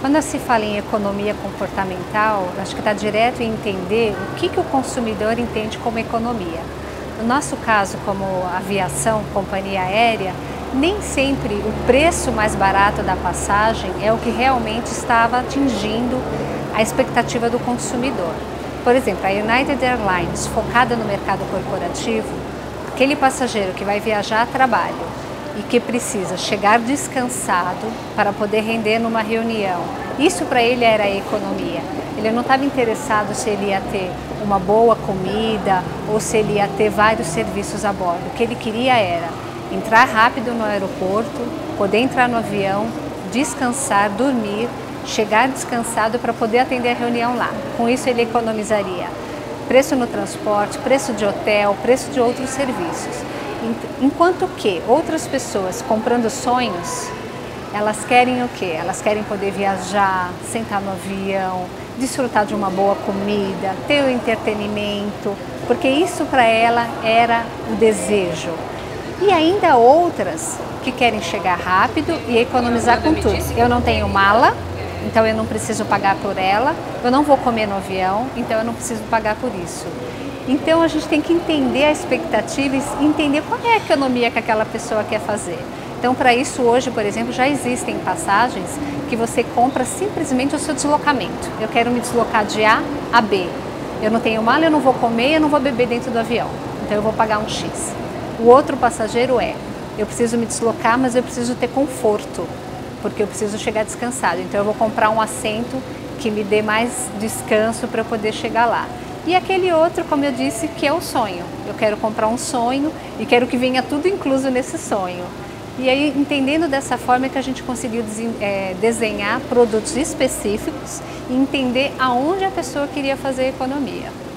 Quando se fala em economia comportamental, acho que está direto em entender o que o consumidor entende como economia. No nosso caso, como aviação, companhia aérea, nem sempre o preço mais barato da passagem é o que realmente estava atingindo a expectativa do consumidor. Por exemplo, a United Airlines, focada no mercado corporativo, aquele passageiro que vai viajar a trabalho e que precisa chegar descansado para poder render numa reunião, isso para ele era a economia. Ele não estava interessado se ele ia ter uma boa comida ou se ele ia ter vários serviços a bordo. O que ele queria era entrar rápido no aeroporto, poder entrar no avião, descansar, dormir, chegar descansado para poder atender a reunião lá. Com isso ele economizaria preço no transporte, preço de hotel, preço de outros serviços. Enquanto que outras pessoas comprando sonhos, elas querem o quê? Elas querem poder viajar, sentar no avião, desfrutar de uma boa comida, ter o entretenimento, porque isso para ela era o desejo. E ainda outras que querem chegar rápido e economizar com tudo. Eu não tenho mala, então eu não preciso pagar por ela, eu não vou comer no avião, então eu não preciso pagar por isso. Então a gente tem que entender a expectativa e entender qual é a economia que aquela pessoa quer fazer. Então para isso hoje, por exemplo, já existem passagens que você compra simplesmente o seu deslocamento. Eu quero me deslocar de A a B. Eu não tenho mala, eu não vou comer, eu não vou beber dentro do avião. Então eu vou pagar um X. O outro passageiro eu preciso me deslocar, mas eu preciso ter conforto, porque eu preciso chegar descansado. Então eu vou comprar um assento que me dê mais descanso para eu poder chegar lá. E aquele outro, como eu disse, que é o sonho. Eu quero comprar um sonho e quero que venha tudo incluso nesse sonho. E aí, entendendo dessa forma, é que a gente conseguiu desenhar produtos específicos e entender aonde a pessoa queria fazer economia.